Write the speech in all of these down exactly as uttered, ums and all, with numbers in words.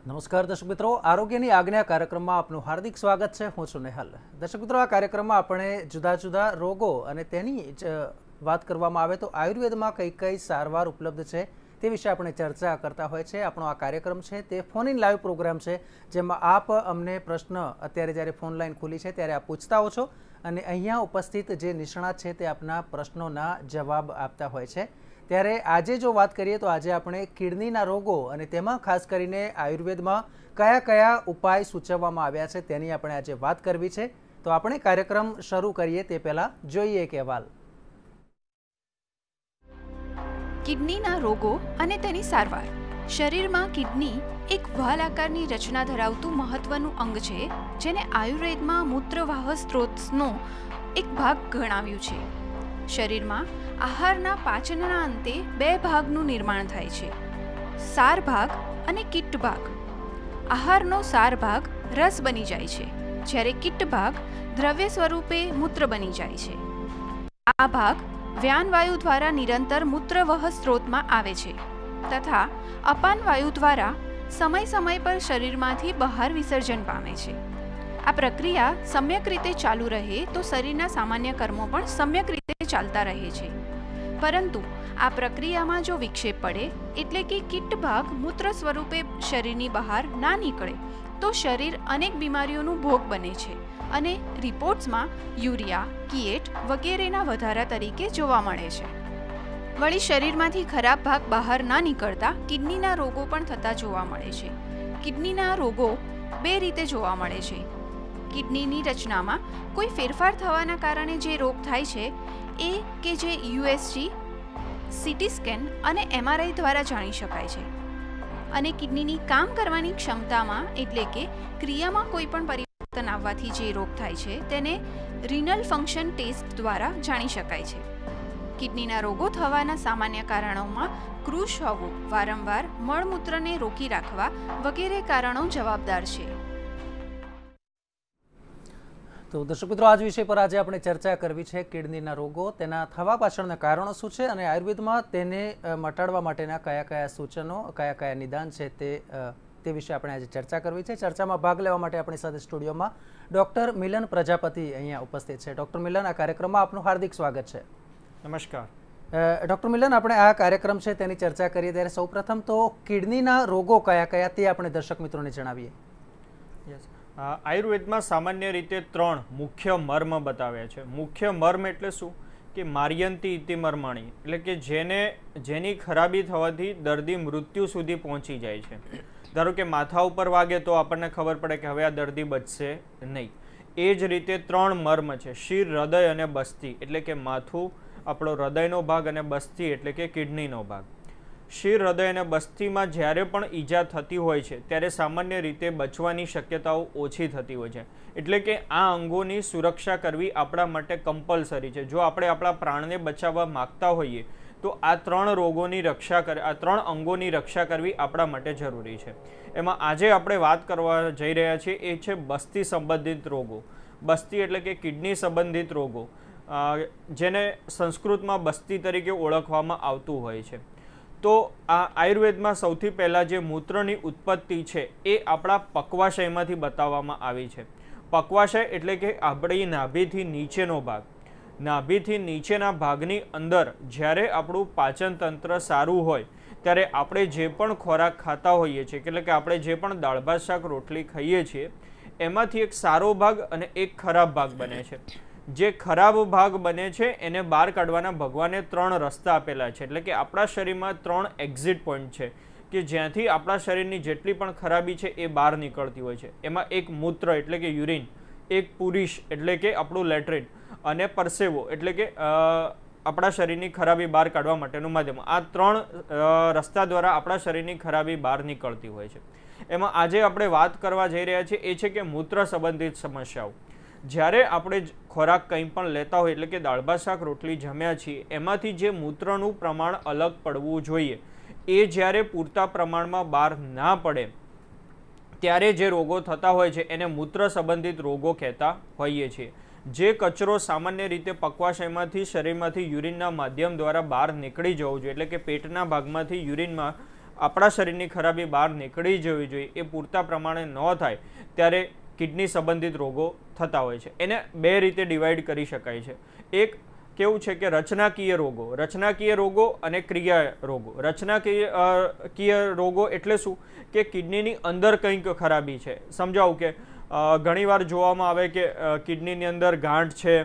નમસ્કાર દર્શક મિત્રો, આરોગ્યની આજ્ઞા કાર્યક્રમમાં આપનું હાર્દિક સ્વાગત છે. હું છું નિહાલ. દર્શક મિત્રો, આ કાર્યક્રમમાં આપણે જુદા જુદા રોગો અને તેની વાત કરવામાં આવે તો આયુર્વેદમાં કઈ કઈ સારવાર ઉપલબ્ધ છે તે વિશે આપણે ચર્ચા કરતા હોય છે. આપણો આ કાર્યક્રમ છે તે ફોન ઇન લાઈવ પ્રોગ્રામ છે, જેમાં આપ અમને પ્રશ્ન અત્યારે જ્યારે ફોન લાઈન ખુલી છે ત્યારે આપ પૂછતા હો છો અને અહીંયા ઉપસ્થિત જે નિષ્ણાત છે તે આપના પ્રશ્નોના જવાબ આપતા હોય છે. ત્યારે આજે જો વાત કરીએ તો આજે આપણે કિડનીના રોગો અને તેમાં ખાસ કરીને આયુર્વેદમાં કયા કયા ઉપાય સૂચવવામાં આવ્યા છે તેની આપણે આજે વાત કરવી છે. તો આપણે કાર્યક્રમ શરૂ કરીએ તે પહેલાં જોઈએ એક અહેવાલ. કિડનીના રોગો અને તેની સારવાર. શરીરમાં કિડની એક વાલ આકારની રચના ધરાવતું મહત્વનું અંગ છે, જેને આયુર્વેદમાં મૂત્રવાહ સ્ત્રોતનો એક ભાગ ગણાવ્યું છે. શરીરમાં આહારના પાચનના અંતે બે ભાગનું નિર્માણ થાય છે, સાર ભાગ અને કિટ્ટ ભાગ. આહારનો સાર ભાગ રસ બની જાય છે, જ્યારે કિટ્ટ ભાગ દ્રવ્ય સ્વરૂપે મૂત્ર બની જાય છે. આ ભાગ વ્યાનવાયુ દ્વારા નિરંતર મૂત્રવહ સ્ત્રોતમાં આવે છે તથા અપાનવાયુ દ્વારા સમય સમય પર શરીરમાંથી બહાર વિસર્જન પામે છે. આ પ્રક્રિયા સમ્યક રીતે ચાલુ રહે તો શરીરના સામાન્ય કર્મો પણ સમ્યક રીતે ચાલતા રહે છે. પરંતુ આ પ્રક્રિયામાં જો વિક્ષેપ પડે, એટલે કે કિટ્ટ ભાગ મૂત્ર સ્વરૂપે શરીરની બહાર ના નીકળે, તો શરીર અનેક બીમારીઓનું ભોગ બને છે અને રિપોર્ટ્સમાં યુરિયા, કિએટ વગેરેના વધારા તરીકે જોવા મળે છે. વળી શરીરમાંથી ખરાબ ભાગ બહાર ના નીકળતા કિડનીના રોગો પણ થતા જોવા મળે છે. કિડનીના રોગો બે રીતે જોવા મળે છે. કિડનીની રચનામાં કોઈ ફેરફાર થવાના કારણે જે રોગ થાય છે એ કે જે યુએસજી, સીટી સ્કેન અને એમઆરઆઈ દ્વારા જાણી શકાય છે. અને કિડનીની કામ કરવાની ક્ષમતામાં એટલે કે ક્રિયામાં કોઈ પણ પરિવર્તન આવવાથી જે રોગ થાય છે તેને રિનલ ફંક્શન ટેસ્ટ દ્વારા જાણી શકાય છે. કિડનીના રોગો થવાના સામાન્ય કારણોમાં કૃશ હોવું, વારંવાર મળમૂત્રને રોકી રાખવા વગેરે કારણો જવાબદાર છે. તો દર્શક મિત્રો, આજ વિષય પર આજે આપણે ચર્ચા કરવી છે કિડનીના રોગો, તેના થવા પાછળના કારણો શું છે અને આયુર્વેદમાં તેને મટાડવા માટેના કયા કયા સૂચનો, કયા કયા નિદાન છે તે તે વિશે આપણે આજે ચર્ચા કરવી છે. ચર્ચામાં ભાગ લેવા માટે આપણી સાથે સ્ટુડિયોમાં ડૉક્ટર મિલન પ્રજાપતિ અહીંયા ઉપસ્થિત છે. ડૉક્ટર મિલન, આ કાર્યક્રમમાં આપનું હાર્દિક સ્વાગત છે. નમસ્કાર ડૉક્ટર મિલન, આપણે આ કાર્યક્રમ છે તેની ચર્ચા કરીએ ત્યારે સૌપ્રથમ તો કિડનીના રોગો કયા કયા તે આપણે દર્શક મિત્રોને જણાવીએ. યસ, આયુર્વેદમાં સામાન્ય રીતે ત્રણ મુખ્ય મર્મ બતાવ્યા છે. મુખ્ય મર્મ એટલે શું કે માર્યંતી ઇતિ મર્માણી, એટલે કે જેને જેની ખરાબી થવાથી દર્દી મૃત્યુ સુધી પહોંચી જાય છે. ધારો કે માથા ઉપર વાગે તો આપણને ખબર પડે કે હવે આ દર્દી બચશે નહીં. એ જ રીતે ત્રણ મર્મ છે, શિર, હૃદય અને બસ્તી, એટલે કે માથું આપણો હૃદયનો ભાગ અને બસ્તી એટલે કે કિડનીનો ભાગ. શિર, હૃદય અને બસ્તીમાં જ્યારે પણ ઈજા થતી હોય છે ત્યારે સામાન્ય રીતે બચવાની શક્યતાઓ ઓછી થતી હોય છે. એટલે કે આ અંગોની સુરક્ષા કરવી આપણા માટે કમ્પલસરી છે. જો આપણે આપણા પ્રાણને બચાવવા માગતા હોઈએ તો આ ત્રણ રોગોની રક્ષા કર આ ત્રણ અંગોની રક્ષા કરવી આપણા માટે જરૂરી છે. એમાં આજે આપણે વાત કરવા જઈ રહ્યા છીએ એ છે બસ્તી સંબંધિત રોગો. બસ્તી એટલે કે કિડની સંબંધિત રોગો, જેને સંસ્કૃતમાં બસ્તી તરીકે ઓળખવામાં આવતું હોય છે. તો આ આયુર્વેદમાં સૌથી પહેલાં જે મૂત્રની ઉત્પત્તિ છે એ આપણા પક્વાશયમાંથી બતાવવામાં આવી છે. પક્વાશય એટલે કે આપણી નાભીથી નીચેનો ભાગ. નાભીથી નીચેના ભાગની અંદર જ્યારે આપણું પાચન તંત્ર સારું હોય ત્યારે આપણે જે પણ ખોરાક ખાતા હોઈએ છીએ, એટલે કે આપણે જે પણ દાળ ભાત શાક રોટલી ખાઈએ છીએ એમાંથી એક સારો ભાગ અને એક ખરાબ ભાગ બને છે. જે ખરાબ ભાગ બને છે એને બહાર કાઢવાના ભગવાને ત્રણ રસ્તા આપેલા છે. એટલે કે આપણા શરીરમાં ત્રણ એક્ઝિટ પોઈન્ટ છે કે જ્યાંથી આપણા શરીરની જેટલી પણ ખરાબી છે એ બહાર નીકળતી હોય છે. એમાં એક મૂત્ર એટલે કે યુરિન, એક પુરુષ એટલે કે આપણું લેટ્રિન અને પરસેવો એટલે કે આપણા શરીરની ખરાબી બહાર કાઢવા માટેનું માધ્યમ. આ ત્રણ રસ્તા દ્વારા આપણા શરીરની ખરાબી બહાર નીકળતી હોય છે. એમાં આજે આપણે વાત કરવા જઈ રહ્યા છીએ એ છે કે મૂત્ર સંબંધિત સમસ્યાઓ. જ્યારે આપણે ખોરાક કંઈ પણ લેતા હોય, એટલે કે દાળ ભાત શાક રોટલી જમ્યા છીએ, એમાંથી જે મૂત્રનું પ્રમાણ અલગ પડવું જોઈએ એ જ્યારે પૂરતા પ્રમાણમાં બહાર ના પડે ત્યારે જે રોગો થતા હોય છે એને મૂત્ર સંબંધિત રોગો કહેતા હોઈએ છીએ. જે કચરો સામાન્ય રીતે પક્વાશયમાંથી શરીરમાંથી યુરિનના માધ્યમ દ્વારા બહાર નીકળી જવો જોઈએ, એટલે કે પેટના ભાગમાંથી યુરિનમાં આપણા શરીરની ખરાબી બહાર નીકળી જવી જોઈએ એ પૂરતા પ્રમાણે ન થાય ત્યારે કિડની સંબંધિત રોગો થતા હોય છે. એને બે રીતે ડિવાઈડ કરી શકાય છે. એક કેવું છે કે રચનાકીય રોગો, રચનાકીય રોગો અને ક્રિયા રોગો. રચનાકીય રોગો એટલે શું કે કિડનીની અંદર કંઈક ખરાબી છે. સમજાવું કે ઘણીવાર જોવામાં આવે કે કિડનીની અંદર ગાંઠ છે,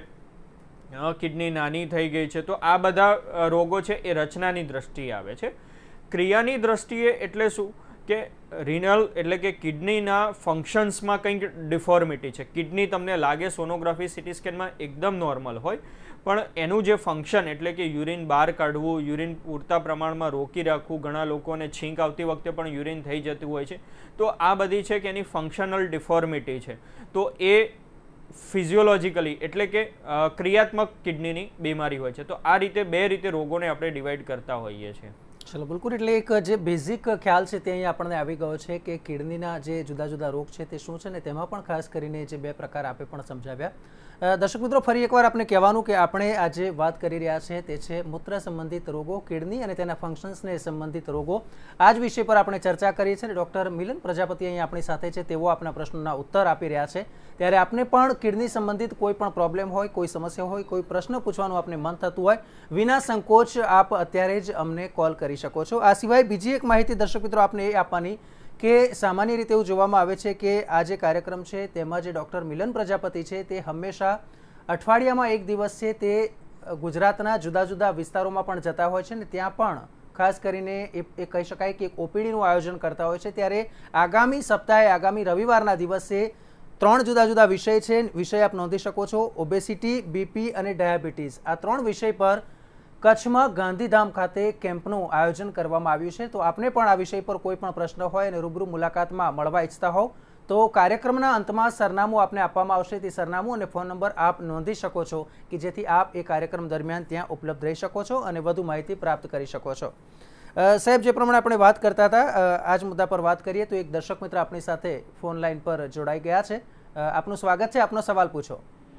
કિડની નાની થઈ ગઈ છે, તો આ બધા રોગો છે એ રચનાની દ્રષ્ટિએ આવે છે. ક્રિયાની દ્રષ્ટિએ એટલે શું કે રિનલ એટલે કે કિડનીના ફંક્શન્સમાં કંઈક ડિફોર્મિટી છે. કિડની તમને લાગે સોનોગ્રાફી સીટી સ્કેનમાં એકદમ નોર્મલ હોય, પણ એનું જે ફંક્શન એટલે કે યુરિન બહાર કાઢવું, યુરિન પૂરતા પ્રમાણમાં રોકી રાખવું, ઘણા લોકોને છીંક આવતી વખતે પણ યુરિન થઈ જતું હોય છે, તો આ બધી છે કે એની ફંક્શનલ ડિફોર્મિટી છે. તો એ ફિઝિયોલોજીકલી એટલે કે ક્રિયાત્મક કિડનીની બીમારી હોય છે. તો આ રીતે બે રીતે રોગોને આપણે ડિવાઈડ કરતા હોઈએ છીએ. ચલો બિલકુલ. એટલે એક જે બેઝિક ખ્યાલ છે તે અહીં આપણને આવી ગયો છે કે કિડનીના જે જુદા જુદા રોગ છે તે શું છે ને તેમાં પણ ખાસ કરીને જે બે પ્રકાર આપે પણ સમજાવ્યા. દર્શક મિત્રો, ફરી એકવાર આપણે કહેવાનું કે આપણે આજે વાત કરી રહ્યા છે તે છે મૂત્ર સંબંધિત રોગો, કિડની અને તેના ફંક્શન્સને સંબંધિત રોગો. આ જ વિષય પર આપણે ચર્ચા કરી છે. ડૉક્ટર મિલન પ્રજાપતિ અહીં આપણી સાથે છે, તેઓ આપણા પ્રશ્નોના ઉત્તર આપી રહ્યા છે. ત્યારે આપને પણ કિડની સંબંધિત કોઈ પણ પ્રોબ્લેમ હોય, કોઈ સમસ્યા હોય, કોઈ પ્રશ્ન પૂછવાનું આપને મન થતું હોય, વિના સંકોચ આપ અત્યારે જ અમને કોલ કરી શકો છો. આ સિવાય બીજી એક માહિતી દર્શક મિત્રો આપને એ આપવાની કે સામાન્ય રીતે એવું જોવામાં આવે છે કે આ જે કાર્યક્રમ છે તેમાં જે ડૉક્ટર મિલન પ્રજાપતિ છે તે હંમેશા અઠવાડિયામાં એક દિવસ છે તે ગુજરાતના જુદા જુદા વિસ્તારોમાં પણ જતા હોય છે ને ત્યાં પણ ખાસ કરીને એ એ કહી શકાય કે એક ઓપીડીનું આયોજન કરતા હોય છે. ત્યારે આગામી સપ્તાહે આગામી રવિવારના દિવસે ત્રણ જુદા જુદા વિષય છે. વિષય આપ નોંધી શકો છો: ઓબેસિટી, બીપી અને ડાયાબિટીસ. આ ત્રણ વિષય પર કચ્છમાં ગાંધીધામ ખાતે કેમ્પનું આયોજન કરવામાં આવ્યું છે. તો આપને પણ આ વિષય પર કોઈ પણ પ્રશ્ન હોય અને રૂબરૂ મુલાકાતમાં મળવા ઈચ્છતા હોવ તો કાર્યક્રમના અંતમાં સરનામું આપને આપવામાં આવશે. તે સરનામું અને ફોન નંબર આપ નોંધી શકો છો કે જેથી આપ એ કાર્યક્રમ દરમિયાન ત્યાં ઉપલબ્ધ રહી શકો છો અને વધુ માહિતી પ્રાપ્ત કરી શકો છો. સાહેબ, જે પ્રમાણે આપણે વાત કરતા હતા આ જ મુદ્દા પર વાત કરીએ તો એક દર્શક મિત્ર આપણી સાથે ફોન લાઈન પર જોડાઈ ગયા છે. આપનું સ્વાગત છે. આપનો સવાલ પૂછો.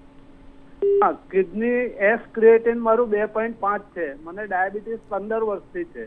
કિડની એસ ક્રિએટિન મારું બે પોઈન્ટ પાંચ છે. મને ડાયાબિટીસ પંદર વર્ષથી છે.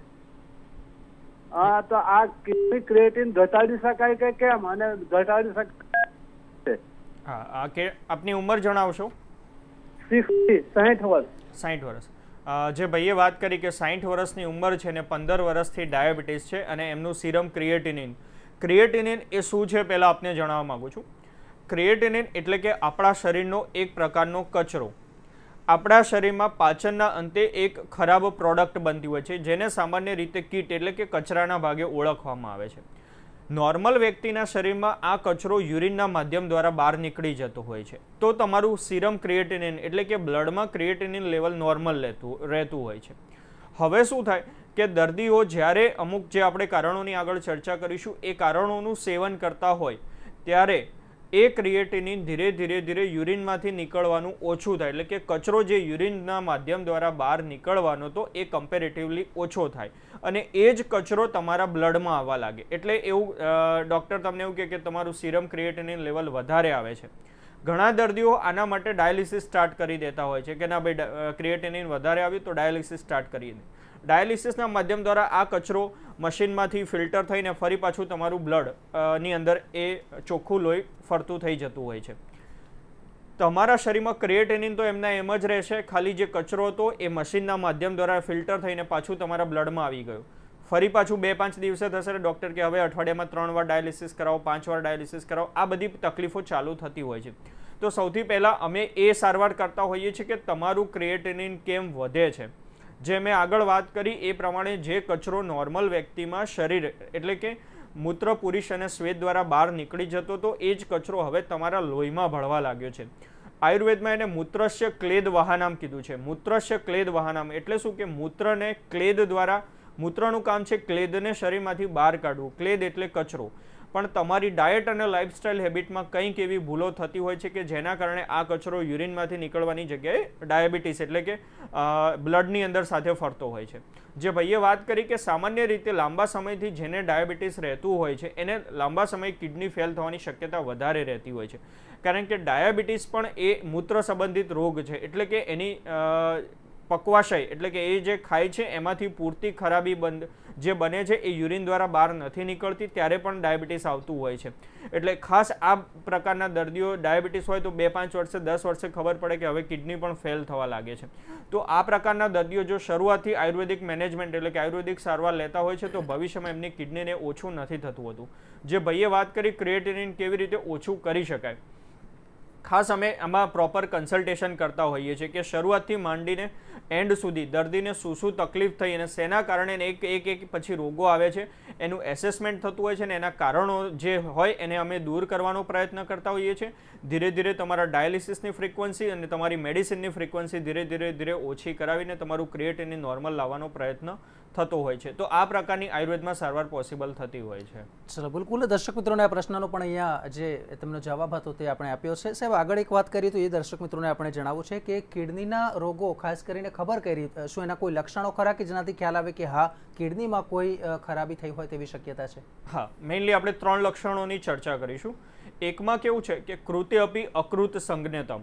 હા, તો આ કિડની ક્રિએટિન ઘટાડી શકાય કે કેમ અને ઘટાડી શકાય? હા, કે આપની ઉંમર જણાવશો? સિક્સટી, સાઠ વર્ષ. સાઠ વર્ષ. જે ભાઈએ વાત કરી કે સાઠ વર્ષની ઉંમર છે ને પંદર વર્ષથી ડાયાબિટીસ છે અને એમનું સિરમ ક્રિએટિનિન. ક્રિએટિનિન એ શું છે પહેલાં આપને જણાવવા માગું છું. ક્રિએટિનિન એટલે કે આપણા શરીરનો એક પ્રકારનો કચરો. આપણા શરીરમાં પાચનના અંતે એક ખરાબ પ્રોડક્ટ બનતી હોય છે જેને સામાન્ય રીતે કીટ એટલે કે કચરાના ભાગે ઓળખવામાં આવે છે. નોર્મલ વ્યક્તિના શરીરમાં આ કચરો યુરિનના માધ્યમ દ્વારા બહાર નીકળી જતો હોય છે. તો તમારું સિરમ ક્રિએટિનિન એટલે કે બ્લડમાં ક્રિએટિનિન લેવલ નોર્મલ લેતું રહેતું હોય છે. હવે શું થાય કે દર્દીઓ જ્યારે અમુક જે આપણે કારણોની આગળ ચર્ચા કરીશું એ કારણોનું સેવન કરતા હોય ત્યારે એ ક્રિએટિનિન ધીરે ધીરે ધીરે યુરિનમાંથી નીકળવાનું ઓછું થાય. એટલે કે કચરો જે યુરિનના માધ્યમ દ્વારા બહાર નીકળવાનો તો એ કમ્પેરેટિવલી ઓછો થાય અને એ જ કચરો તમારા બ્લડમાં આવવા લાગે. એટલે એવું ડૉક્ટર તમને એવું કહે કે તમારું સિરમ ક્રિએટિનિન લેવલ વધારે આવે છે. ઘણા દર્દીઓ આના માટે ડાયાલિસિસ સ્ટાર્ટ કરી દેતા હોય છે કે ના ભાઈ ક્રિએટિનિન વધારે આવ્યું તો ડાયાલિસિસ સ્ટાર્ટ કરીએ. ડાયાલિસિસના માધ્યમ દ્વારા આ કચરો મશીનમાંથી ફિલ્ટર થઈને ફરી પાછું તમારું બ્લડ ની અંદર એ ચોખ્ખું લોહી ફરતું થઈ જતું હોય છે. તમારા શરીરમાં ક્રિએટિનિન તો એમના એમ જ રહેશે, ખાલી જે કચરો હતો એ મશીનના માધ્યમ દ્વારા ફિલ્ટર થઈને પાછું તમારા બ્લડમાં આવી ગયું. ફરી પાછું બે પાંચ દિવસે થશે ડૉક્ટર કે હવે અઠવાડિયામાં ત્રણ વાર ડાયાલિસિસ કરાવો, પાંચ વાર ડાયાલિસિસ કરાવો. આ બધી તકલીફો ચાલુ થતી હોય છે. તો સૌથી પહેલાં અમે એ સારવાર કરતા હોઈએ છીએ કે તમારું ક્રિએટિનિન કેમ વધે છે. જે મેં આગળ વાત કરી એ પ્રમાણે જે કચરો નોર્મલ વ્યક્તિમાં શરીર એટલે કે મૂત્ર, પુરુષ અને શ્વેત દ્વારા બહાર નીકળી જતો તો એ જ કચરો હવે તમારા લોહીમાં ભળવા લાગ્યો છે. આયુર્વેદમાં એને મૂત્રસ્ય ક્લેદ વાહનામ કીધું છે. મૂત્રસ્ય ક્લેદ વાહનામ એટલે શું કે મૂત્રને ક્લેદ દ્વારા, મૂત્રનું કામ છે ક્લેદને શરીરમાંથી બહાર કાઢવું. ક્લેદ એટલે કચરો. પણ તમારી ડાયટ અને લાઇફસ્ટાઇલ હેબિટમાં કંઈક એવી ભૂલો થતી હોય છે કે જેના કારણે આ કચરો યુરિનમાંથી નીકળવાની જગ્યાએ ડાયાબિટીસ એટલે કે બ્લડની અંદર સાથે ફરતો હોય છે. જે ભાઈએ વાત કરી કે સામાન્ય રીતે લાંબા સમયથી જેને ડાયાબિટીસ રહેતું હોય છે એને લાંબા સમય કિડની ફેલ થવાની શક્યતા વધારે રહેતી હોય છે. કારણ કે ડાયાબિટીસ પણ એ મૂત્ર સંબંધિત રોગ છે. એટલે કે એની પક્વાશય એટલે કે એ જે ખાય છે એમાંથી પૂરતી ખરાબી બંધ જે બને છે એ યુરિન દ્વારા બહાર નથી નીકળતી ત્યારે પણ ડાયાબિટીસ આવતું હોય છે. એટલે ખાસ આ પ્રકારના દર્દીઓ ડાયાબિટીસ હોય તો બે પાંચ વર્ષે દસ વર્ષે ખબર પડે કે હવે કિડની પણ ફેલ થવા લાગે છે. તો આ પ્રકારના દર્દીઓ જો શરૂઆતથી આયુર્વેદિક મેનેજમેન્ટ એટલે કે આયુર્વેદિક સારવાર લેતા હોય છે તો ભવિષ્યમાં એમની કિડનીને ઓછું નથી થતું હતું. જે ભાઈએ વાત કરી ક્રિએટિનિન કેવી રીતે ઓછું કરી શકાય, ખાસ અમે આમાં પ્રોપર કન્સલ્ટેશન કરતા હોઈએ છીએ કે શરૂઆતથી માંડીને એન્ડ સુધી દર્દીને શું શું તકલીફ થઈ અને શેના કારણે એક એક એક પછી રોગો આવે છે એનું એસેસમેન્ટ થતું હોય છે અને એના કારણો જે હોય એને અમે દૂર કરવાનો પ્રયત્ન કરતા હોઈએ છીએ. ધીરે ધીરે તમારા ડાયાલિસિસની ફ્રીક્વન્સી અને તમારી મેડિસિનની ફ્રીક્વન્સી ધીરે ધીરે ધીરે ઓછી કરાવીને તમારું ક્રિએટિનિન નોર્મલ લાવવાનો પ્રયત્ન થતો હોય છે. તો આ પ્રકારની આયુર્વેદમાં સારવાર પોસિબલ થતી હોય છે. ચલો, બિલકુલ. દર્શક મિત્રોને આ પ્રશ્નનો પણ અહીંયા જે તેમનો જવાબ હતો તે આપણે આપ્યો છે. સાહેબ, આગળ એક વાત કરીએ તો એ દર્શક મિત્રોને આપણે જણાવવું છે કે કિડનીના રોગો ખાસ કરીને ખબર કઈ રીતે, શું એના કોઈ લક્ષણો ખરા કે જેનાથી ખ્યાલ આવે કે હા કિડનીમાં કોઈ ખરાબી થઈ હોય તેવી શક્યતા છે? હા, મેઇનલી આપણે ત્રણ લક્ષણોની ચર્ચા કરીશું. એકમાં કેવું છે કે કૃત્ય અપી અકૃત સંજ્ઞતમ.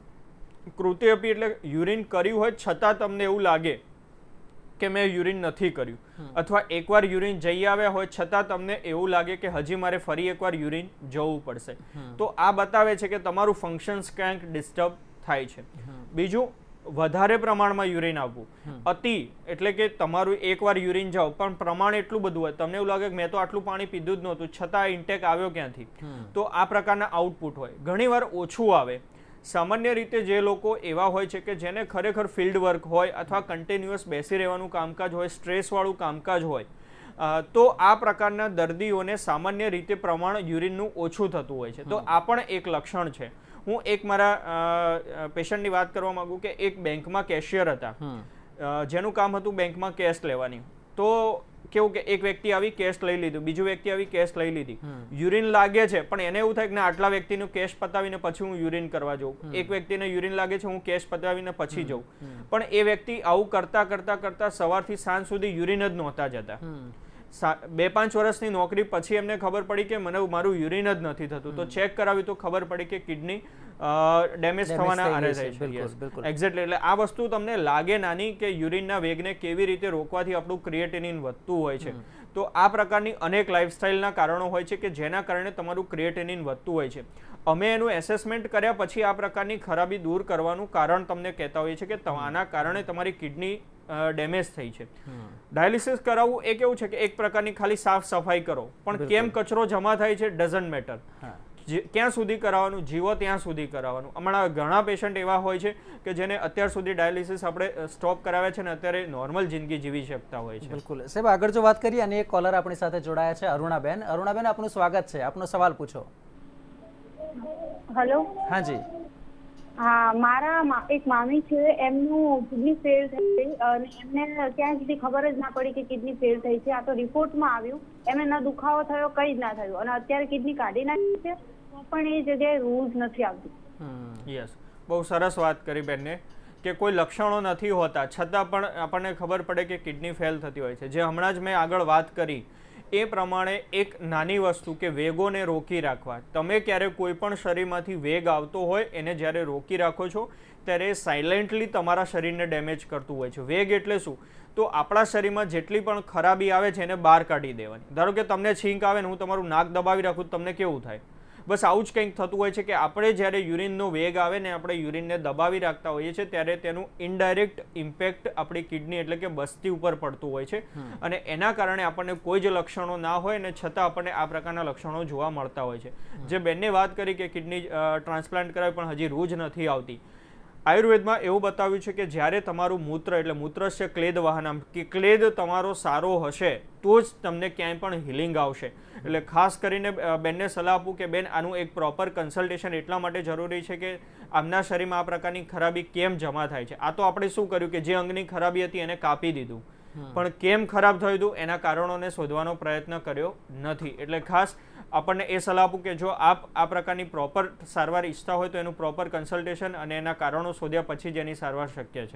કૃત્ય અપી એટલે યુરિન કર્યું હોય છતાં તમને એવું લાગે કે મેં યુરિન નથી કર્યું, અથવા એકવાર યુરિન જઈ આવ્યા હોય છતાં તમને એવું લાગે કે હજી મારે ફરી એકવાર યુરિન જવું પડશે. તો આ બતાવે છે કે તમારું ફંક્શન્સ ક્યાંક ડિસ્ટર્બ થાય છે. બીજું, વધારે પ્રમાણમાં યુરિન આવવું. અતિ એટલે કે તમારું એકવાર યુરિન જાઓ પણ પ્રમાણ એટલું બધું હોય તમને એવું લાગે કે મેં તો આટલું પાણી પીધું જ નહોતું છતાં ઇન્ટેક આવ્યો ક્યાંથી. તો આ પ્રકારના આઉટપુટ હોય. ઘણીવાર ઓછું આવે. સામાન્ય રીતે જે લોકો એવા હોય છે કે જેને ખરેખર ફિલ્ડ વર્ક હોય અથવા કન્ટિન્યુઅસ બેસી રહેવાનું કામકાજ હોય, સ્ટ્રેસવાળું કામકાજ હોય, તો આ પ્રકારના દર્દીઓને સામાન્ય રીતે પ્રમાણ યુરિનનું ઓછું થતું હોય છે. તો આ પણ એક લક્ષણ છે. હું એક મારા પેશન્ટની વાત કરવા માંગુ કે એક બેંકમાં કેશિયર હતા જેનું કામ હતું બેંકમાં કેશ લેવાની. તો કેવું કે એક વ્યક્તિ આવી કેશ લઈ લીધું, બીજું વ્યક્તિ આવી કેશ લઈ લીધી, યુરિન લાગે છે પણ એને એવું થાય કે આટલા વ્યક્તિનું કેશ પતાવીને પછી હું યુરિન કરવા જાઉં. એક વ્યક્તિને યુરિન લાગે છે હું કેશ પતાવીને પછી જાઉં, પણ એ વ્યક્તિ આવું કરતા કરતા કરતા સવારથી સાંજ સુધી યુરિન જ નહોતા જતા. બે પાંચ વર્ષની નોકરી પછી એમને ખબર પડી કે મને મારું યુરિન જ નથી થતું. તો ચેક કરાવ્યું તો ખબર પડી કે કિડની ડેમેજ થવાના આરે થાય છે. એક્ઝેક્ટલી. એટલે આ વસ્તુ તમને લાગે નાની કે યુરિનના વેગને કેવી રીતે રોકવાથી આપણું ક્રિએટિનિન વધતું હોય છે. તો આ પ્રકારની અનેક લાઇફસ્ટાઇલના કારણો હોય છે કે જેના કારણે તમારું ક્રિએટિનિન વધતું હોય છે. અમે એનું એસેસમેન્ટ કર્યા પછી આ પ્રકારની ખરાબી દૂર કરવાનું કારણ તમને કહેતા હોઈએ છીએ કે આના કારણે તમારી કિડની ડેમેજ થઈ છે. ડાયાલિસિસ કરાવવું એ કેવું છે કે એક પ્રકારની ખાલી સાફ સફાઈ કરો, પણ કેમ કચરો જમા થાય છે ડઝન્ટ મેટર. ક્યાં સુધી કરાવવાનું, જીવો ત્યાં સુધી કરાવવાનું. હમણાં ઘણા પેશન્ટ એવા હોય છે કે જેને અત્યાર સુધી ડાયાલિસિસ આપણે સ્ટોપ કરાવ્યા છે અને અત્યારે નોર્મલ જિંદગી જીવી શકતા હોય છે. બિલકુલ. સાહેબ, આગળ જો વાત કરીએ અને એક કોલર આપણી સાથે જોડાયા છે, અરુણાબેન. અરુણાબેન, આપનું સ્વાગત છે. આપનો સવાલ પૂછો. હેલો. હા જી. હા, મારા એક મામી છે, એમનું કિડની ફેલ થઈ ગઈ અને એમને ક્યાં સુધી ખબર જ ના પડી કે કિડની ફેલ થઈ છે. આ તો રિપોર્ટમાં આવ્યું, એમને ન દુખાવો થયો, કઈ જ ના થયું, અને અત્યારે કિડની કાઢી નાખી છે તો પણ એ જગ્યાએ રૂઝ નથી આવતી. યસ, બહુ સરસ વાત કરી બેનને કે કોઈ લક્ષણો નથી હોતા છતાં પણ આપણને ખબર પડે કે કિડની ફેલ થતી હોય છે. જે હમણાં જ મેં આગળ વાત કરી એ પ્રમાણે એક નાની વસ્તુ કે વેગોને રોકી રાખવા. તમે ક્યારે કોઈ પણ શરીરમાંથી વેગ આવતો હોય એને જ્યારે રોકી રાખો છો ત્યારે સાયલેન્ટલી તમારા શરીરને ડેમેજ કરતું હોય છે. વેગ એટલે શું? તો આપણા શરીરમાં જેટલી પણ ખરાબી આવે છે એને બહાર કાઢી દેવાની. ધારો કે તમને છીંક આવે ને હું તમારું નાક દબાવી રાખું તમને કેવું થાય? બસ આવું જ કંઈક થતું હોય છે કે આપણે જ્યારે યુરિનનો વેગ આવે ને આપણે યુરિનને દબાવી રાખતા હોઈએ છીએ ત્યારે તેનું ઇનડાયરેક્ટ ઇમ્પેક્ટ આપણી કિડની એટલે કે બસ્તી ઉપર પડતું હોય છે અને એના કારણે આપણને કોઈ જ લક્ષણો ના હોય ને છતાં આપણને આ પ્રકારના લક્ષણો જોવા મળતા હોય છે. જે બેનને વાત કરી કે કિડની ટ્રાન્સપ્લાન્ટ કરાવી પણ હજી રૂજ નથી આવતી. આયુર્વેદમાં એવું બતાવ્યું છે કે જ્યારે તમારું મૂત્ર એટલે મૂત્રસ્ય ક્લેદ વાહનમ કે ક્લેદ તમારો સારો હશે તો જ તમને ક્યાંય પણ હિલિંગ આવશે. એટલે ખાસ કરીને બેનને સલાહ આપું કે બેન આનું એક પ્રોપર કન્સલ્ટેશન એટલા માટે જરૂરી છે કે આમના શરીરમાં આ પ્રકારની ખરાબી કેમ જમા થાય છે. આ તો આપણે શું કર્યું કે જે અંગની ખરાબી હતી એને કાપી દીધું, પણ કેમ ખરાબ થયું હતું એના કારણોને શોધવાનો પ્રયત્ન કર્યો નથી. એટલે ખાસ આપણને એ સલાહ આપું કે જો આપ આ પ્રકારની પ્રોપર સારવાર ઈચ્છતા હોય તો એનું પ્રોપર કન્સલ્ટેશન અને એના કારણો શોધ્યા પછી જ એની સારવાર શક્ય છે.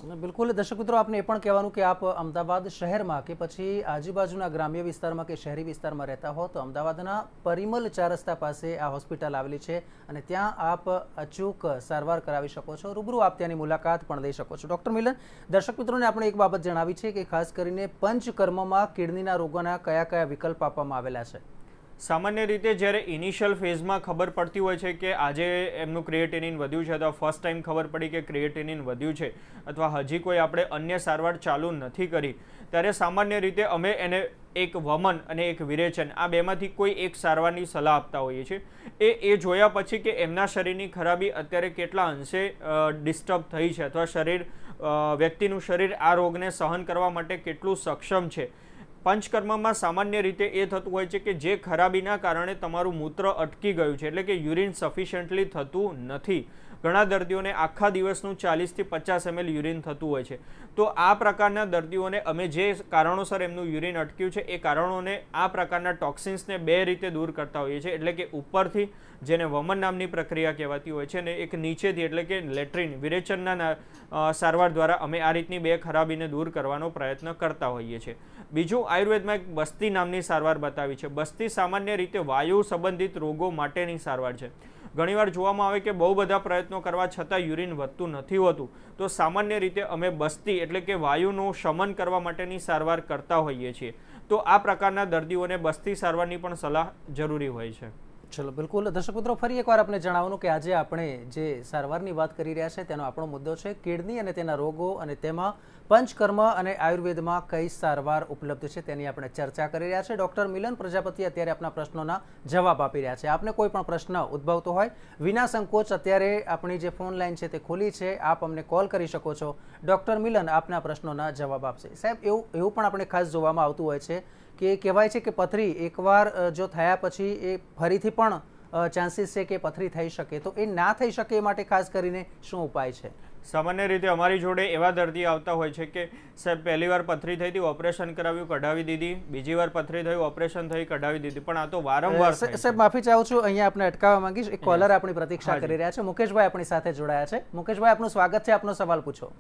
બિલકુલ દર્શક મિત્રો, આપને એ પણ કહેવાનું કે આપ અમદાવાદ શહેરમાં કે પછી આજુબાજુના ગ્રામ્ય વિસ્તારમાં કે શહેરી વિસ્તારમાં રહેતા હો તો અમદાવાદના પરિમલ ચાર રસ્તા પાસે આ હોસ્પિટલ આવેલી છે અને ત્યાં આપ અચૂક સારવાર કરાવી શકો છો. રૂબરૂ આપ ત્યાંની મુલાકાત પણ લઈ શકો છો. ડૉક્ટર મિલન, દર્શક મિત્રોને આપણે એક બાબત જણાવી છે કે ખાસ કરીને પંચકર્મમાં કિડનીના રોગોના કયા કયા વિકલ્પ આપવામાં આવેલા છે? સામાન્ય રીતે જ્યારે ઇનિશિયલ ફેઝમાં ખબર પડતી હોય છે કે આજે એમનું ક્રિએટિનિન વધ્યું છે અથવા ફર્સ્ટ ટાઈમ ખબર પડી કે ક્રિએટિનિન વધ્યું છે અથવા હજી કોઈ આપણે અન્ય સારવાર ચાલુ નથી કરી, ત્યારે સામાન્ય રીતે અમે એને એક વમન અને એક વિરેચન આ બેમાંથી કોઈ એક સારવારની સલાહ આપતા હોઈએ છીએ. એ એ જોયા પછી કે એમના શરીરની ખરાબી અત્યારે કેટલા અંશે ડિસ્ટર્બ થઈ છે અથવા શરીર વ્યક્તિનું શરીર આ રોગને સહન કરવા માટે કેટલું સક્ષમ છે. પંચકર્મમાં સામાન્ય રીતે એ થતું હોય છે કે જે ખરાબીના કારણે તમારું મૂત્ર અટકી ગયું છે, એટલે કે યુરિન સફિશિયન્ટલી થતું નથી. ઘણા દર્દીઓને આખા દિવસનું ચાલીસથી પચાસ એમએલ યુરિન થતું હોય છે. તો આ પ્રકારના દર્દીઓને અમે જે કારણોસર એમનું યુરિન અટક્યું છે એ કારણોને આ પ્રકારના ટોક્સિન્સને બે રીતે દૂર કરતા હોઈએ છીએ. એટલે કે ઉપરથી, જેને વમન નામની પ્રક્રિયા કહેવાતી હોય છે, અને એક નીચેથી એટલે કે લેટ્રિન વિરેચનના સારવાર દ્વારા અમે આ રીતની બે ખરાબીને દૂર કરવાનો પ્રયત્ન કરતા હોઈએ છીએ. બીજું, આયુર્વેદમાં એક બસ્તી નામની સારવાર બતાવી છે. બસ્તી સામાન્ય રીતે વાયુ સંબંધિત રોગો માટેની સારવાર છે. ઘણીવાર જોવામાં આવે કે બહુ બધા પ્રયત્નો કરવા છતાં યુરિન વધતું નથી હોતું, તો સામાન્ય રીતે અમે બસ્તી એટલે કે વાયુનું શમન કરવા માટેની સારવાર કરતા હોઈએ છીએ. તો આ પ્રકારના દર્દીઓને બસ્તી સારવારની પણ સલાહ જરૂરી હોય છે. ચલો, બિલકુલ દર્શક મિત્રો, ફરી એકવાર આપણે જણાવવાનું કે આજે આપણે જે સારવારની વાત કરી રહ્યા છે તેનો આપણો મુદ્દો છે કિડની અને તેના રોગો, અને તેમાં પંચકર્મ અને આયુર્વેદમાં કઈ સારવાર ઉપલબ્ધ છે તેની આપણે ચર્ચા કરી રહ્યા છે. ડૉક્ટર મિલન પ્રજાપતિ અત્યારે આપણા પ્રશ્નોના જવાબ આપી રહ્યા છે. આપને કોઈ પણ પ્રશ્ન ઉદ્ભવતો હોય વિના સંકોચ અત્યારે આપણી જે ફોન લાઈન છે તે ખુલ્લી છે, આપ અમને કોલ કરી શકો છો. ડૉક્ટર મિલન આપના પ્રશ્નોના જવાબ આપશે. સાહેબ, એવું એવું પણ આપણે ખાસ જોવામાં આવતું હોય છે કે કહેવાય છે કે પથરી એકવાર જો થયા પછી એ ફરીથી પણ ચાન્સીસ છે કે પથરી થઈ શકે, તો એ ના થઈ શકે એ માટે ખાસ કરીને શું ઉપાય છે? સામાન્ય રીતે અમારી જોડે એવા દર્દી આવતા હોય છે કે સાહેબ પહેલી વાર પથરી થઈ હતી, ઓપરેશન કરાવ્યું, કઢાવી દીધી, બીજી વાર પથરી થયું, ઓપરેશન થઈ, કઢાવી દીધી, પણ આ તો વારંવાર. સાહેબ માફી ચાહું છું, અહીંયા આપણે અટકાવવા માંગીશ. એક કોલર આપણી પ્રતીક્ષા કરી રહ્યા છે. મુકેશભાઈ આપણી સાથે જોડાયા છે. મુકેશભાઈ, આપનું સ્વાગત છે. આપનો સવાલ પૂછો.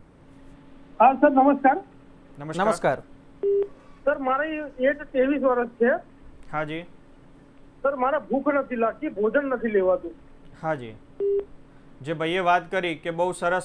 હા સર, નમસ્કાર. નમસ્કાર સર, મારી એજ ત્રેવીસ વર્ષ છે. હાજી સર, મારે ભૂખ નથી લાગતી, ભોજન નથી લેવાતું. હાજી, જે ભાઈએ વાત કરી કે બહુ સરસ,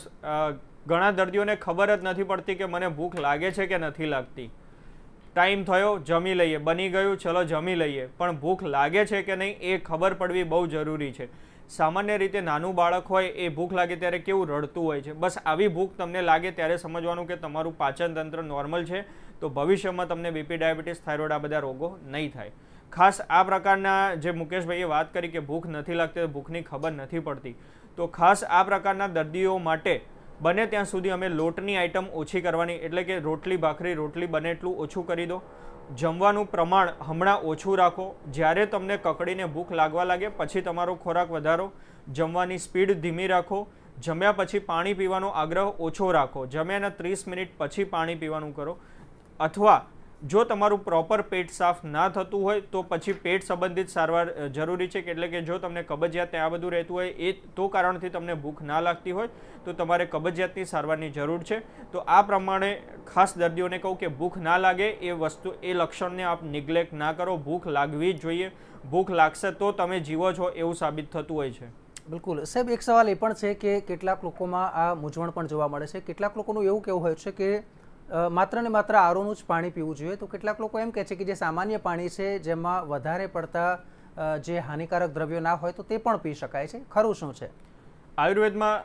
ઘણા દર્દીઓને ખબર જ નથી પડતી કે મને ભૂખ લાગે છે કે નથી લાગતી. ટાઈમ થયો, જમી લઈએ, બની ગયું, ચલો જમી લઈએ, પણ ભૂખ લાગે છે કે નહીં એ ખબર પડવી બહુ જરૂરી છે. સામાન્ય રીતે નાનું બાળક હોય એ ભૂખ લાગે ત્યારે કેવું રડતું હોય છે. બસ આવી ભૂખ તમને લાગે ત્યારે સમજવાનું કે તમારું પાચન તંત્ર નોર્મલ છે, તો ભવિષ્યમાં તમને બીપી, ડાયાબિટીસ, થાઇરોઇડ આ બધા રોગો નહીં થાય. ખાસ આ પ્રકારના જે મુકેશભાઈએ વાત કરી કે ભૂખ નથી લાગતી, ભૂખની ખબર નથી પડતી, તો ખાસ આ પ્રકારના દર્દીઓ માટે બને ત્યાં સુધી અમે લોટની આઇટમ ઓછી કરવાની, એટલે કે રોટલી ભાખરી રોટલી બને એટલું ઓછું કરી દો. જમવાનું પ્રમાણ હમણાં ઓછું રાખો. જ્યારે તમને કકડીને ભૂખ લાગવા લાગે પછી તમારો ખોરાક વધારો. જમવાની સ્પીડ ધીમી રાખો. જમ્યા પછી પાણી પીવાનો આગ્રહ ઓછો રાખો. જમ્યાના ત્રીસ મિનિટ પછી પાણી પીવાનું કરો. અથવા જો તમારું પ્રોપર પેટ સાફ ના થતું હોય તો પછી પેટ સંબંધિત સારવાર જરૂરી છે, એટલે કે જો તમને કબજિયાત આ બધું રહેતું હોય એ તો કારણથી તમને ભૂખ ના લાગતી હોય તો તમારે કબજિયાતની સારવારની જરૂર છે. તો આ પ્રમાણે ખાસ દર્દીઓને કહું કે ભૂખ ના લાગે એ વસ્તુ, એ લક્ષણને આપ નિગ્લેક્ટ ના કરો. ભૂખ લાગવી જ જોઈએ. ભૂખ લાગશે તો તમે જીવો છો એવું સાબિત થતું હોય છે. બિલકુલ. સાહેબ, એક સવાલ એ પણ છે કે કેટલાક લોકોમાં આ મૂંઝવણ પણ જોવા મળે છે. કેટલાક લોકોનું એવું કહેવું હોય છે કે માત્ર ને માત્ર આરોનું જ પાણી પીવું જોઈએ, તો કેટલાક લોકો એમ કહે છે કે જે સામાન્ય પાણી છે જેમાં વધારે પડતા જે હાનિકારક દ્રવ્યો ના હોય તો તે પણ પી શકાય છે. ખરું શું છે? આયુર્વેદમાં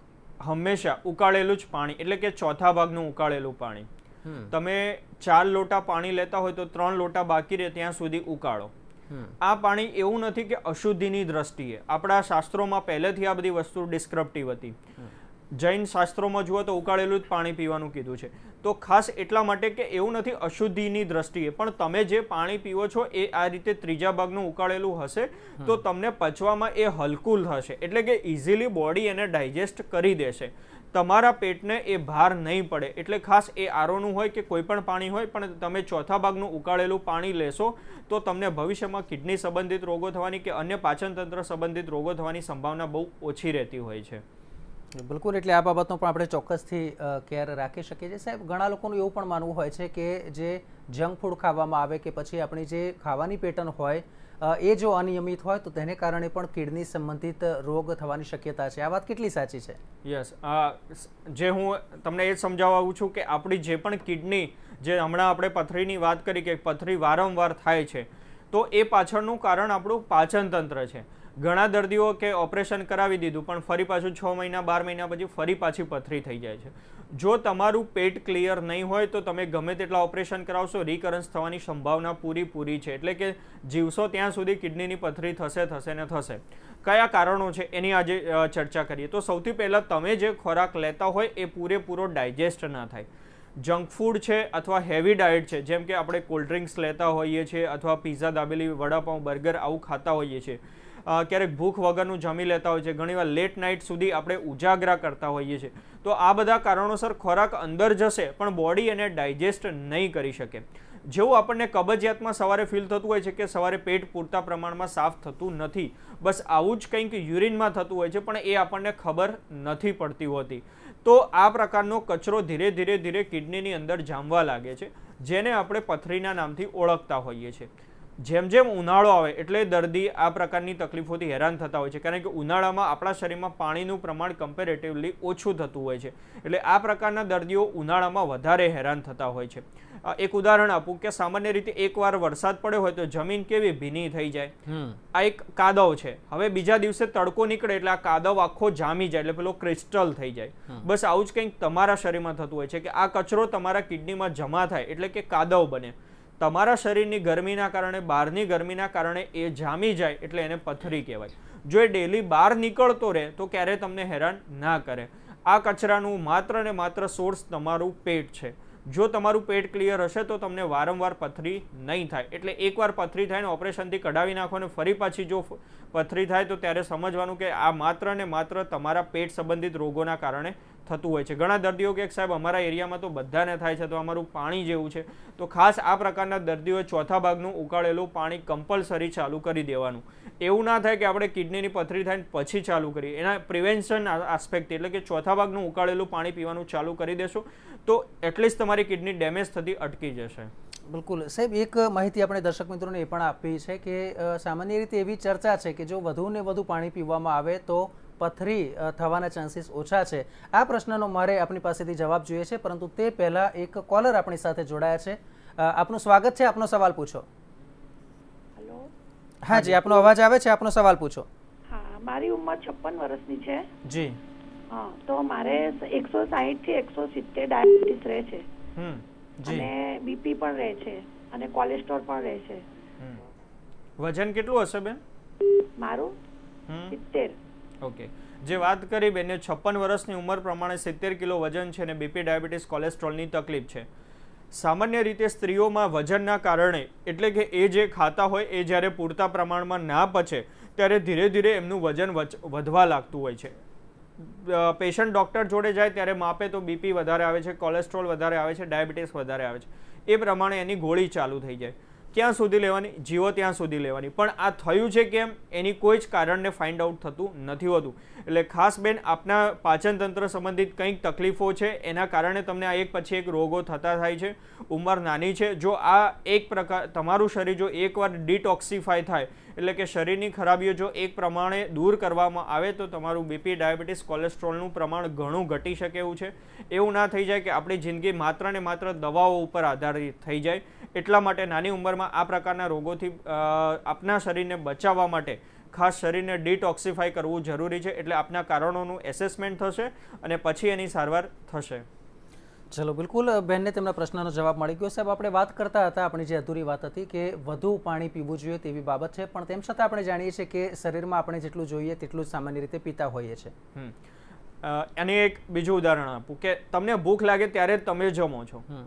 હંમેશા ઉકાળેલું જ પાણી, એટલે કે ચોથા ભાગનું ઉકાળેલું પાણી, તમે ચાર લોટા પાણી લેતા હોય તો ત્રણ લોટા બાકી રહે ત્યાં સુધી ઉકાળો. આ પાણી એવું નથી કે અશુદ્ધિની દ્રષ્ટિએ, આપણા શાસ્ત્રોમાં પહેલેથી આ બધી વસ્તુ ડિસ્ક્રિપ્ટિવ હતી. જૈન શાસ્ત્રોમાં જુઓ તો ઉકાળેલું જ પાણી પીવાનું કીધું છે. તો ખાસ એટલા માટે કે એવું નથી અશુદ્ધિની દ્રષ્ટિએ, પણ તમે જે પાણી પીવો છો એ આ રીતે ત્રીજા ભાગનું ઉકાળેલું હશે તો તમને પચવામાં એ હલકું થશે, એટલે કે ઇઝીલી બોડી એને ડાયજેસ્ટ કરી દેશે. તમારા પેટને એ ભાર નહીં પડે. એટલે ખાસ એ આરોનું હોય કે કોઈ પણ પાણી હોય, પણ તમે ચોથા ભાગનું ઉકાળેલું પાણી લેશો તો તમને ભવિષ્યમાં કિડની સંબંધિત રોગો થવાની કે અન્ય પાચન તંત્ર સંબંધિત રોગો થવાની સંભાવના બહુ ઓછી રહેતી હોય છે. બિલકુલ, એટલે આ બાબતનો પણ આપણે ચોક્કસથી કેર રાખી શકીએ છીએ. સાહેબ, ઘણા લોકોનું એવું પણ માનવું હોય છે કે જે જંક ફૂડ ખાવામાં આવે કે પછી આપણી જે ખાવાની પેટર્ન હોય એ જો અનિયમિત હોય તો તેને કારણે પણ કિડની સંબંધિત રોગ થવાની શક્યતા છે. આ વાત કેટલી સાચી છે? યસ, જે હું તમને એ સમજાવું છું કે આપણી જે પણ કિડની, જે હમણાં આપણે પથરીની વાત કરી કે પથરી વારંવાર થાય છે, તો એ પાછળનું કારણ આપણું પાચન તંત્ર છે. ઘણા દર્દીઓ કે ઓપરેશન કરાવી દીધું પણ ફરી પાછું છ મહિના બાર મહિના પછી ફરી પાછી પથરી થઈ જાય છે. જો તમારું પેટ ક્લિયર નહીં હોય તો તમે ગમે તેટલા ઓપરેશન કરાવશો, રિકરન્સ થવાની સંભાવના પૂરી પૂરી છે. એટલે કે જીવશો ત્યાં સુધી કિડનીની પથરી થશે થશે ને થશે. કયા કારણો છે એની આજે ચર્ચા કરીએ. તો સૌથી પહેલાં તમે જે ખોરાક લેતા હોય એ પૂરેપૂરો ડાયજેસ્ટ ના થાય. જંક ફૂડ છે અથવા હેવી ડાયટ છે, જેમ કે આપણે કોલ્ડ ડ્રિંક્સ લેતા હોઈએ છીએ અથવા પીઝા, દાબેલી, વડાપાઉં, બર્ગર આવું ખાતા હોઈએ છીએ, ક્યારેક ભૂખ વગરનું જમી લેતા હોય છે, ઘણીવાર લેટ નાઇટ સુધી આપણે ઉજાગરા કરતા હોઈએ છીએ. તો આ બધા કારણોસર ખોરાક અંદર જશે પણ બોડી એને ડાયજેસ્ટ નહીં કરી શકે. જેવું આપણને કબજિયાતમાં સવારે ફીલ થતું હોય છે કે સવારે પેટ પૂરતા પ્રમાણમાં સાફ થતું નથી, બસ આવું જ કંઈક યુરિનમાં થતું હોય છે પણ એ આપણને ખબર નથી પડતી હોતી. તો આ પ્રકારનો કચરો ધીરે ધીરે ધીરે કિડનીની અંદર જામવા લાગે છે, જેને આપણે પથરીના નામથી ઓળખતા હોઈએ છીએ. જેમ જેમ ઉનાળો આવે એટલે દર્દી આ પ્રકારની તકલીફોથી હેરાન થતા હોય છે, કારણ કે ઉનાળામાં આપણા શરીરમાં પાણીનું પ્રમાણ કમ્પેરેટિવલી ઓછું થતું હોય છે. એટલે આ પ્રકારના દર્દીઓ ઉનાળામાં વધારે હેરાન થતા હોય છે. એક ઉદાહરણ આપું કે સામાન્ય રીતે એકવાર વરસાદ પડ્યો હોય તો જમીન કેવી ભીની થઈ જાય, આ એક કાદવ છે. હવે બીજા દિવસે તડકો નીકળે એટલે આ કાદવ આખો જામી જાય, એટલે પેલો ક્રિસ્ટલ થઈ જાય. બસ આવું જ કંઈક તમારા શરીરમાં થતું હોય છે કે આ કચરો તમારા કિડનીમાં જમા થાય એટલે કે કાદવ બને. તમારા શરીરની ગરમીના કારણે, બહારની ગરમીના કારણે એ જામી જાય એટલે એને પથરી કહેવાય. જો એ ડેલી બહાર નીકળતો રહે તો ક્યારે તમને હેરાન ના કરે. આ કચરાનું માત્ર ને માત્ર સોર્સ તમારું પેટ છે. જો તમારું પેટ ક્લિયર હશે તો તમને વારંવાર પથરી નહીં થાય. એટલે એકવાર પથરી થાય ને ઓપરેશનથી કઢાવી નાખો ને ફરી પાછી જો પથરી થાય તો ત્યારે સમજવાનું કે આ માત્ર ને માત્ર તમારા પેટ સંબંધિત રોગોના કારણે થતું હોય છે. ઘણા દર્દીઓ કે સાહેબ અમારા એરિયામાં તો બધાને થાય છે, તો અમારું પાણી જેવું છે. તો ખાસ આ પ્રકારના દર્દીઓએ ચોથા ભાગનું ઉકાળેલું પાણી કમ્પલસરી ચાલુ કરી દેવાનું. એવું ના થાય કે આપણે કિડનીની પથરી થાય પછી ચાલુ કરીએ. એના પ્રિવેન્શન આસ્પેક્ટ એટલે કે ચોથા ભાગનું ઉકાળેલું પાણી પીવાનું ચાલુ કરી દેશો તો એટલીસ્ટ તમારી કિડની ડેમેજ થતી અટકી જશે. બિલકુલ સાહેબ, એક માહિતી આપણે દર્શક મિત્રોને એ પણ આપી છે કે સામાન્ય રીતે એવી ચર્ચા છે કે જો વધુ ને વધુ પાણી પીવામાં આવે તો પથરી થવાના ચાન્સીસ ઓછા છે. આ પ્રશ્નનો મારે આપની પાસેથી જવાબ જોઈએ છે, પરંતુ તે પહેલાં એક કોલર આપણી સાથે જોડાયા છે. આપનું સ્વાગત છે, આપનો સવાલ પૂછો. હેલો. હા જી, આપનો અવાજ આવે છે, આપનો સવાલ પૂછો. હા, મારી ઉંમર છપ્પન વર્ષની છે. જી. હા, તો મારે એકસો સાહીઠ થી એકસો સિત્તેર ડાયાબિટીસ રહે છે અને બીપી પણ રહે છે અને કોલેસ્ટ્રોલ પણ રહે છે. વજન કેટલું હશે બેન? મારું સિત્તેર. ઓકે, જે વાત કરી બેને છપ્પન વર્ષની ઉંમર પ્રમાણે સિત્તેર કિલો વજન છે અને બીપી, ડાયાબિટીસ, કોલેસ્ટ્રોલની તકલીફ છે. સામાન્ય રીતે સ્ત્રીઓમાં વજનના કારણે એટલે કે એ જે ખાતા હોય એ જ્યારે પૂરતા પ્રમાણમાં ના પચે ત્યારે ધીરે ધીરે એમનું વજન વધવા લાગતું હોય છે. પેશન્ટ ડૉક્ટર જોડે જાય ત્યારે માપે તો બીપી વધારે આવે છે, કોલેસ્ટ્રોલ વધારે આવે છે, ડાયાબિટીસ વધારે આવે છે. એ પ્રમાણે એની ગોળી ચાલુ થઈ જાય. ક્યાં સુધી લેવાની? જીવો ત્યાં સુધી લેવાની. પણ આ થયું છે કેમ એની કોઈ જ કારણને ફાઇન્ડ આઉટ થતું નથી હોતું. એટલે ખાસ બેન, આપના પાચન તંત્ર સંબંધિત કંઈક તકલીફો છે એના કારણે તમને આ એક પછી એક રોગો થતા થાય છે. ઉંમર નાની છે. જો આ એક પ્રકાર તમારું શરીર જો એકવાર ડિટોક્સિફાય થાય એટલે કે શરીરની ખરાબીઓ જો એક પ્રમાણે દૂર કરવામાં આવે તો તમારું બીપી, ડાયાબિટીસ, કોલેસ્ટ્રોલનું પ્રમાણ ઘણું ઘટી શકે એવું છે. એવું ના થઈ જાય કે આપણી જિંદગી માત્ર ને માત્ર દવાઓ ઉપર આધારિત થઈ જાય. એટલા માટે નાની ઉંમરમાં આ પ્રકારના રોગોથી આપના શરીરને બચાવવા માટે ખાસ શરીરને ડિટોક્સિફાય કરવું જરૂરી છે. એટલે આપના કારણોનું એસેસમેન્ટ થશે અને પછી એની સારવાર થશે. ચલો, બિલકુલ બેનને તેમના પ્રશ્નનો જવાબ મળી ગયો. સાહેબ, આપણે વાત કરતા હતા, આપણી જે અધૂરી વાત હતી કે વધુ પાણી પીવું જોઈએ તેવી બાબત છે, પણ તેમ છતાં આપણે જાણીએ છીએ કે શરીરમાં આપણે જેટલું જોઈએ તેટલું જ સામાન્ય રીતે પીતા હોઈએ છીએ. અને એક બીજું ઉદાહરણ આપું કે તમને ભૂખ લાગે ત્યારે તમે જમો છો.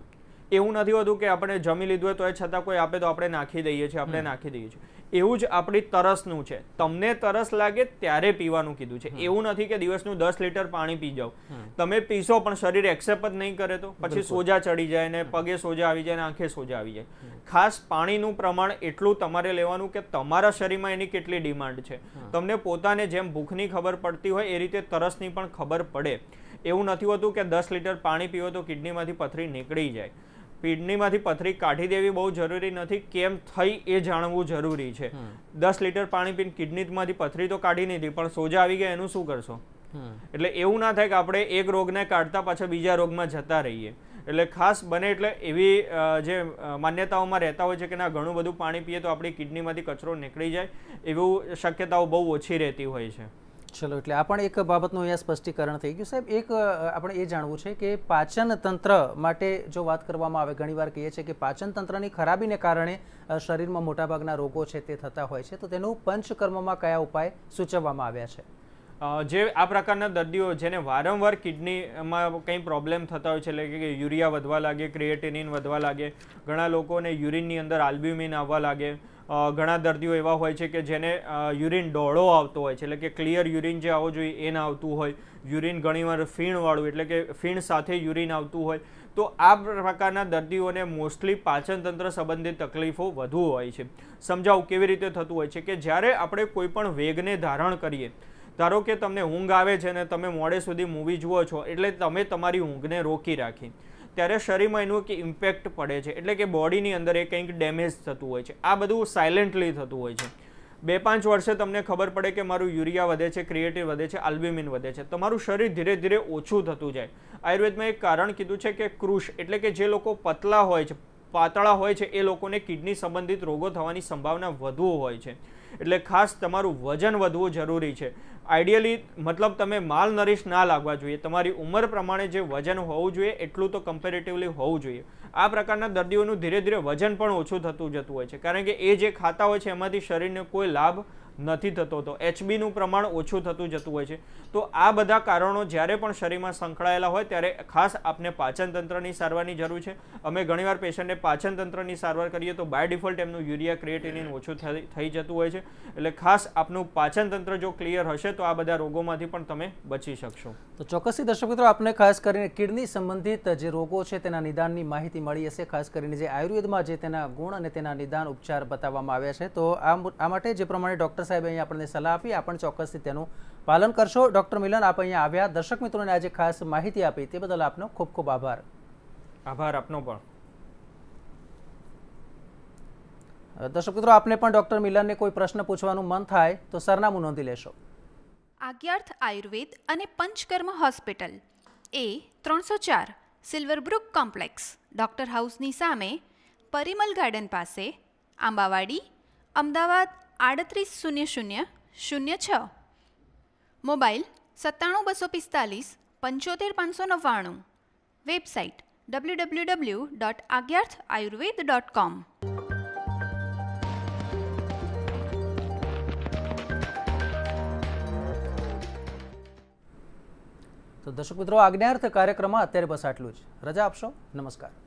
એવું નથી હોતું કે આપણે જમી લીધું હોય તો એ છતાં કોઈ આપે તો આપણે નાખી દઈએ છીએ આપણે નાખી દઈએ છીએ એવું જ આપણી તરસનું છે. તમને તરસ લાગે ત્યારે પીવાનું કીધું છે. એવું નથી કે દિવસનું દસ લીટર પાણી પી જાઓ. તમે પીશો પણ શરીર એક્સેપ્ટ જ નહીં કરે તો પછી સોજા ચડી જાય ને પગે સોજા આવી જાય ને આંખે સોજા આવી જાય. ખાસ પાણીનું પ્રમાણ એટલું તમારે લેવાનું કે તમારા શરીરમાં એની કેટલી ડિમાન્ડ છે. તમને પોતાને જેમ ભૂખની ખબર પડતી હોય એ રીતે તરસની પણ ખબર પડે. એવું નથી હોતું કે દસ લીટર પાણી પીવો તો કિડનીમાંથી પથરી નીકળી જાય. કિડનીમાંથી પથરી કાઢી દેવી બહુ જરૂરી નથી, કેમ થઈ એ જાણવું જરૂરી છે. દસ લીટર પાણી પીને કિડનીમાંથી પથરી તો કાઢી નથી પણ સોજા આવી ગયા એનું શું કરશો? એટલે એવું ના થાય કે આપણે એક રોગને કાઢતા પાછા બીજા રોગમાં જતા રહીએ. એટલે ખાસ બને એટલે એવી જે માન્યતાઓમાં રહેતા હોય છે કે ના ઘણું બધું પાણી પીએ તો આપણી કિડનીમાંથી કચરો નીકળી જાય, એવું શક્યતાઓ બહુ ઓછી રહેતી હોય છે. ચલો, એટલે આ પણ એક બાબતનું અહીંયા સ્પષ્ટીકરણ થઈ ગયું. સાહેબ, એક આપણે એ જાણવું છે કે પાચન તંત્ર માટે જો વાત કરવામાં આવે, ઘણીવાર કહીએ છીએ કે પાચન તંત્રની ખરાબીને કારણે શરીરમાં મોટાભાગના રોગો છે તે થતા હોય છે, તો તેનું પંચકર્મમાં કયા ઉપાય સૂચવવામાં આવ્યા છે? જે આ પ્રકારના દર્દીઓ જેને વારંવાર કિડનીમાં કંઈ પ્રોબ્લેમ થતા હોય છે, એટલે કે યુરિયા વધવા લાગે, ક્રિએટિનિન વધવા લાગે, ઘણા લોકોને યુરિનની અંદર આલ્બ્યુમિન આવવા લાગે, ઘણા દર્દીઓ એવા હોય છે કે જેને યુરિન ડોળો આવતો હોય છે, એટલે કે ક્લિયર યુરિન જે આવવું જોઈએ એ ના આવતું હોય, યુરિન ઘણીવાર ફીણવાળું એટલે કે ફીણ સાથે યુરિન આવતું હોય, તો આ પ્રકારના દર્દીઓને મોસ્ટલી પાચન તંત્ર સંબંધિત તકલીફો વધુ હોય છે. સમજાવું કેવી રીતે થતું હોય છે કે જ્યારે આપણે કોઈ પણ વેગને ધારણ કરીએ, ધારો કે તમને ઊંઘ આવે છે ને તમે મોડે સુધી મૂવી જુઓ છો એટલે તમે તમારી ઊંઘને રોકી રાખી, ત્યારે શરીરમાં એનું એક ઇમ્પેક્ટ પડે છે, એટલે કે બોડીની અંદર એ કંઈક ડેમેજ થતું હોય છે. આ બધું સાયલેન્ટલી થતું હોય છે. બે પાંચ વર્ષે તમને ખબર પડે કે મારું યુરિયા વધે છે, ક્રિએટિન વધે છે, આલ્બ્યુમિન વધે છે, તમારું શરીર ધીરે ધીરે ઓછું થતું જાય. આયુર્વેદમાં એક કારણ કીધું છે કે કૃષ એટલે કે જે લોકો પતલા હોય છે, પાતળા હોય છે, એ લોકોને કિડની સંબંધિત રોગો થવાની સંભાવના વધુ હોય છે. એટલે ખાસ તમારું વજન વધવું જરૂરી છે. આઈડિયલી મતલબ તમે માલ નરીશ ના લાગવા જોઈએ, તમારી ઉંમર પ્રમાણે જે વજન હોવું જોઈએ એટલું તો કમ્પેરેટિવલી હોવું જોઈએ. આ પ્રકારના દર્દીઓનું ધીરે ધીરે વજન પણ ઓછું થતું જતું હોય છે, કારણ કે એ જે ખાતા હોય છે એમાંથી શરીરને કોઈ લાભ નથી થતો, તો એચબીનું પ્રમાણ ઓછું થતું જતું હોય છે. તો આ બધા કારણો જ્યારે પણ શરીરમાં સંકળાયેલા હોય ત્યારે ખાસ આપને પાચન તંત્રની સારવારની જરૂર છે. અમે ઘણીવાર પેશન્ટને પાચન તંત્રની સારવાર કરીએ તો બાય ડિફોલ્ટ એમનું યુરિયા ક્રિએટિનિન ઓછું થઈ જતું હોય છે. એટલે ખાસ આપનું પાચન તંત્ર જો ક્લિયર હશે તો આ બધા રોગોમાંથી પણ તમે બચી શકશો. તો ચોક્કસથી દર્શક મિત્રો, આપને ખાસ કરીને કિડની સંબંધિત જે રોગો છે તેના નિદાનની માહિતી મળી હશે, ખાસ કરીને જે આયુર્વેદમાં જે તેના ગુણ અને તેના નિદાન ઉપચાર બતાવવામાં આવ્યા છે. તો આ માટે જે પ્રમાણે ડૉક્ટર સાહેબ અહીંયા આપણને સલાહ આપી, આપણે ચોક્કસથી તેનું પાલન કરશો. ડૉક્ટર મિલન, આપ અહીંયા આવ્યા, દર્શક મિત્રોને આજે ખાસ માહિતી આપી તે બદલ આપનો ખૂબ ખૂબ આભાર. આભાર આપનો પણ. દર્શક મિત્રો, આપને પણ ડૉક્ટર મિલનને કોઈ પ્રશ્ન પૂછવાનું મન થાય તો સરનામું નોંધી લેશો. આગ્યાર્થ આયુર્વેદ અને પંચકર્મ હોસ્પિટલ, એ ત્રણસો ચાર સિલ્વરબ્રુક કોમ્પ્લેક્સ, ડૉક્ટર હાઉસની સામે, પરિમલ ગાર્ડન પાસે, આંબાવાડી, અમદાવાદ આડત્રીસ શૂન્ય શૂન્ય શૂન્ય છ. મોબાઈલ સત્તાણું બસો પિસ્તાલીસ પંચોતેર પાંચસો નવ્વાણું. Website W W W dot Agyarth Ayurveda dot com. તો દર્શક મિત્રો, આજ્ઞાર્થ કાર્યક્રમમાં અત્યારે બસ આટલું જ. રજા આપશો. નમસ્કાર.